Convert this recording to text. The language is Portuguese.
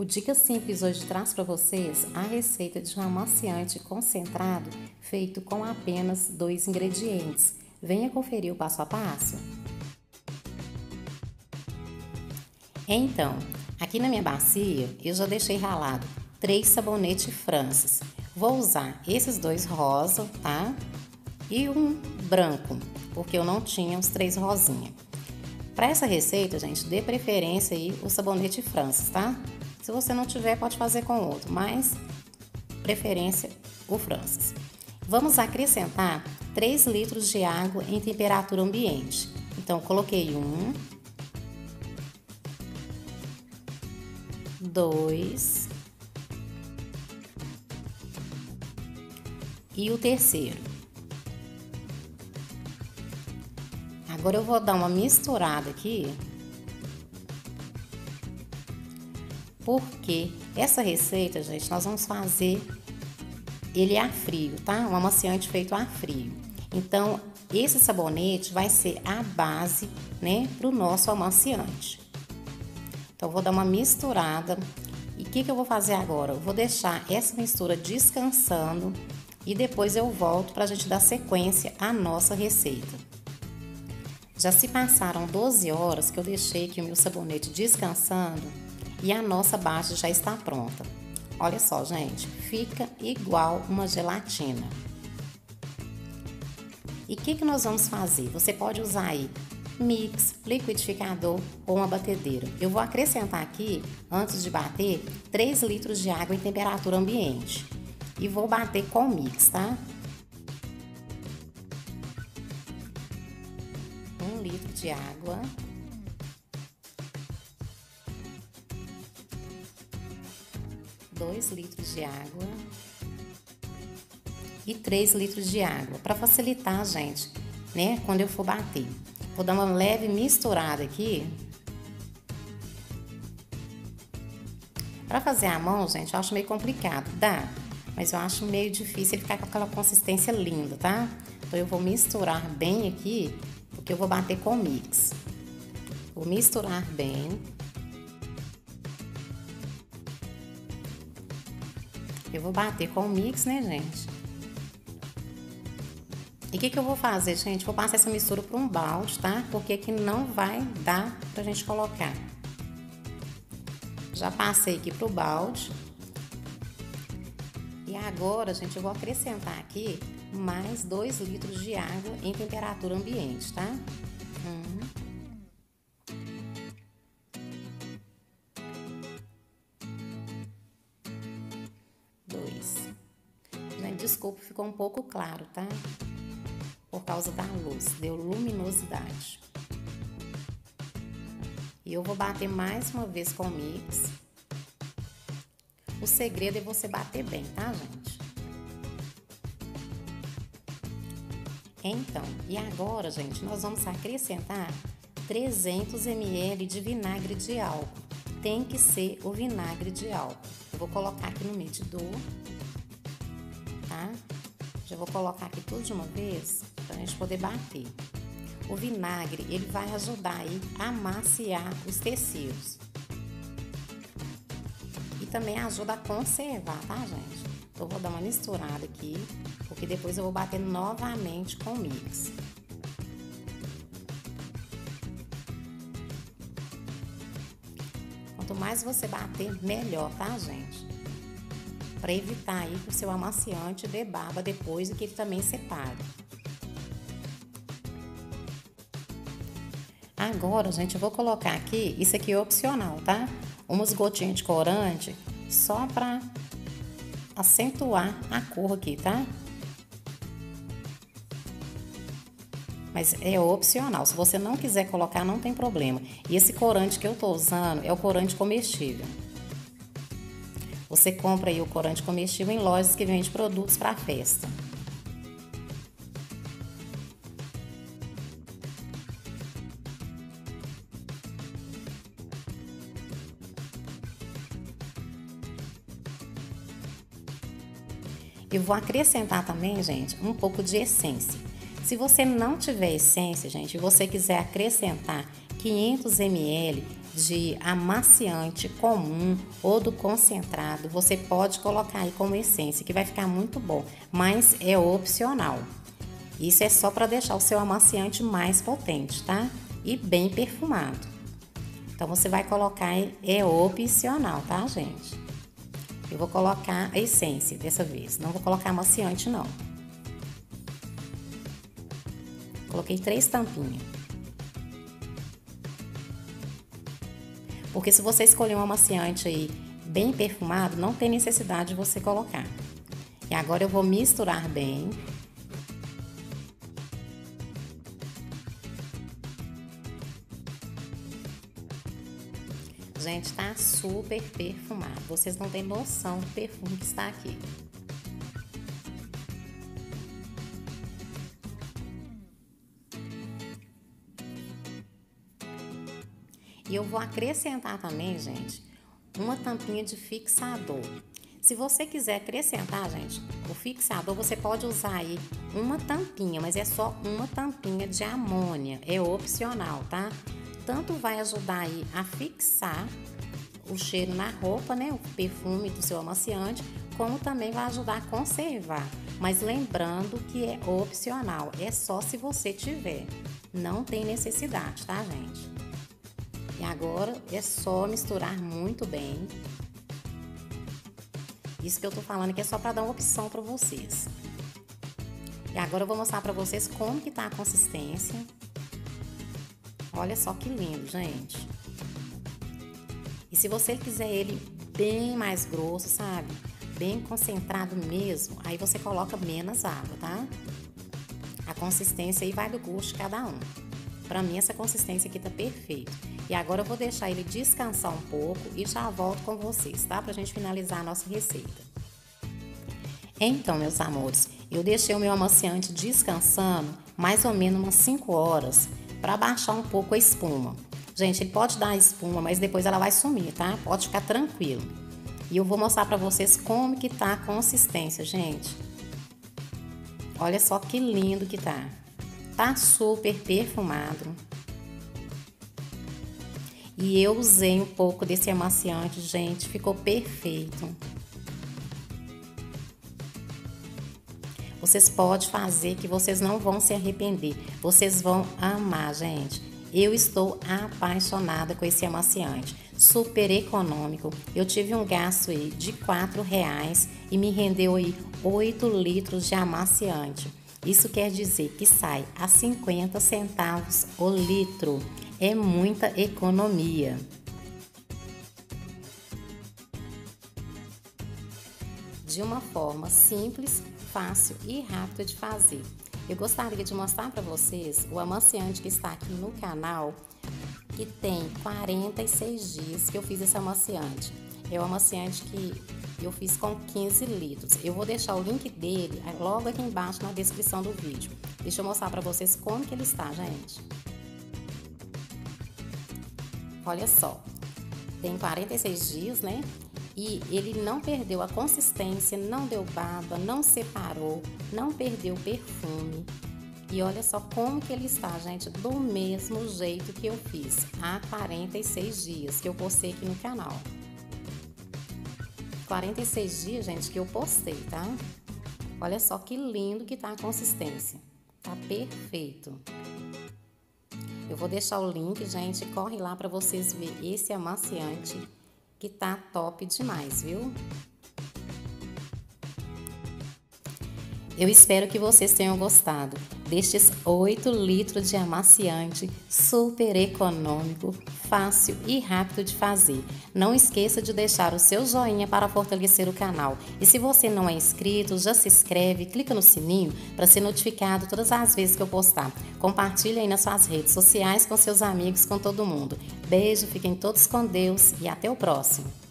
O Dica Simples hoje traz para vocês a receita de um amaciante concentrado feito com apenas 2 ingredientes. Venha conferir o passo a passo. Então, aqui na minha bacia eu já deixei ralado 3 sabonetes Francis. Vou usar esses 2 rosa, tá? E um branco, porque eu não tinha os 3 rosinha. Para essa receita, gente, dê preferência aí o sabonete Francis, tá? Se você não tiver, pode fazer com outro, mas preferência o Francis. Vamos acrescentar 3 litros de água em temperatura ambiente. Então, coloquei 1, 2 e o terceiro. Agora eu vou dar uma misturada aqui, porque essa receita, gente, nós vamos fazer ele a frio, tá? Um amaciante feito a frio. Então, esse sabonete vai ser a base, né, para o nosso amaciante. Então, eu vou dar uma misturada. E o que eu vou fazer agora? Eu vou deixar essa mistura descansando e depois eu volto para a gente dar sequência à nossa receita. Já se passaram 12 horas que eu deixei aqui o meu sabonete descansando e a nossa base já está pronta. Olha só, gente, fica igual uma gelatina. E o que nós vamos fazer? Você pode usar aí mix, liquidificador ou uma batedeira. Eu vou acrescentar aqui, antes de bater, 3 litros de água em temperatura ambiente. E vou bater com o mix, tá? 1 litro de água. 2 litros de água e 3 litros de água, para facilitar, gente, né, quando eu for bater. Vou dar uma leve misturada aqui. Para fazer à mão, gente, eu acho meio complicado, dá, mas eu acho meio difícil ele ficar com aquela consistência linda, tá? Então eu vou misturar bem aqui, porque eu vou bater com o mix. Vou misturar bem. Eu vou bater com o mix, né, gente? E o que eu vou fazer, gente? Vou passar essa mistura para um balde, tá? Porque aqui não vai dar pra gente colocar. Já passei aqui pro balde. E agora, gente, eu vou acrescentar aqui mais 2 litros de água em temperatura ambiente, tá? 2. Gente, desculpa, ficou um pouco claro, tá? Por causa da luz, deu luminosidade. E eu vou bater mais uma vez com o mix. O segredo é você bater bem, tá, gente? Então, e agora, gente, nós vamos acrescentar 300 ml de vinagre de álcool. Tem que ser o vinagre de álcool. Eu vou colocar aqui no medidor, tá? Já vou colocar aqui tudo de uma vez, pra gente poder bater. O vinagre, ele vai ajudar aí a amaciar os tecidos. E também ajuda a conservar, tá, gente? Então, eu vou dar uma misturada aqui, porque depois eu vou bater novamente com o mix. Quanto mais você bater, melhor, tá, gente? Para evitar aí que o seu amaciante dê baba depois e que ele também separe. Agora, gente, eu vou colocar aqui, isso aqui é opcional, tá? Umas gotinhas de corante, só para acentuar a cor aqui, tá? Mas é opcional, se você não quiser colocar, não tem problema. E esse corante que eu tô usando é o corante comestível. Você compra aí o corante comestível em lojas que vendem produtos para festa. Eu vou acrescentar também, gente, um pouco de essência. Se você não tiver essência, gente, e você quiser acrescentar 500 ml de amaciante comum ou do concentrado, você pode colocar aí como essência, que vai ficar muito bom, mas é opcional. Isso é só para deixar o seu amaciante mais potente, tá? E bem perfumado. Então, você vai colocar, é opcional, tá, gente? Eu vou colocar a essência dessa vez, não vou colocar amaciante, não. Coloquei 3 tampinhas. Porque se você escolher um amaciante aí bem perfumado, não tem necessidade de você colocar. E agora eu vou misturar bem. Gente, tá super perfumado. Vocês não têm noção do perfume que está aqui. E eu vou acrescentar também, gente, uma tampinha de fixador. Se você quiser acrescentar, gente, o fixador, você pode usar aí uma tampinha, mas é só uma tampinha de amônia. É opcional, tá? Tanto vai ajudar aí a fixar o cheiro na roupa, né? O perfume do seu amaciante, como também vai ajudar a conservar. Mas lembrando que é opcional, é só se você tiver. Não tem necessidade, tá, gente? E agora é só misturar muito bem. Isso que eu tô falando aqui é só para dar uma opção para vocês. E agora eu vou mostrar para vocês como que tá a consistência. Olha só que lindo, gente. E se você quiser ele bem mais grosso, sabe? Bem concentrado mesmo, aí você coloca menos água, tá? A consistência aí vai do gosto de cada um. Pra mim essa consistência aqui tá perfeita. E agora eu vou deixar ele descansar um pouco e já volto com vocês, tá? Pra gente finalizar a nossa receita. Então, meus amores, eu deixei o meu amaciante descansando mais ou menos umas 5 horas para baixar um pouco a espuma. Gente, ele pode dar espuma, mas depois ela vai sumir, tá? Pode ficar tranquilo. E eu vou mostrar pra vocês como que tá a consistência, gente. Olha só que lindo que tá. Tá super perfumado. E eu usei um pouco desse amaciante, gente, ficou perfeito. Vocês podem fazer que vocês não vão se arrepender. Vocês vão amar, gente. Eu estou apaixonada com esse amaciante. Super econômico. Eu tive um gasto aí de R$4 e me rendeu aí 8 litros de amaciante. Isso quer dizer que sai a 50 centavos o litro. É muita economia. De uma forma simples, fácil e rápida de fazer. Eu gostaria de mostrar para vocês o amaciante que está aqui no canal, que tem 46 dias que eu fiz esse amaciante. É o amaciante que eu fiz com 15 litros. Eu vou deixar o link dele logo aqui embaixo na descrição do vídeo. Deixa eu mostrar para vocês como que ele está, gente. Olha só, tem 46 dias, né? E ele não perdeu a consistência, não deu baba, não separou, não perdeu o perfume. E olha só como que ele está, gente, do mesmo jeito que eu fiz há 46 dias que eu postei aqui no canal. 46 dias, gente, que eu postei, tá? Olha só que lindo que tá a consistência. Tá perfeito. Eu vou deixar o link, gente, corre lá para vocês verem esse amaciante que tá top demais, viu? Eu espero que vocês tenham gostado destes 8 litros de amaciante super econômico, fácil e rápido de fazer. Não esqueça de deixar o seu joinha para fortalecer o canal. E se você não é inscrito, já se inscreve, clica no sininho para ser notificado todas as vezes que eu postar. Compartilhe aí nas suas redes sociais com seus amigos, com todo mundo. Beijo, fiquem todos com Deus e até o próximo.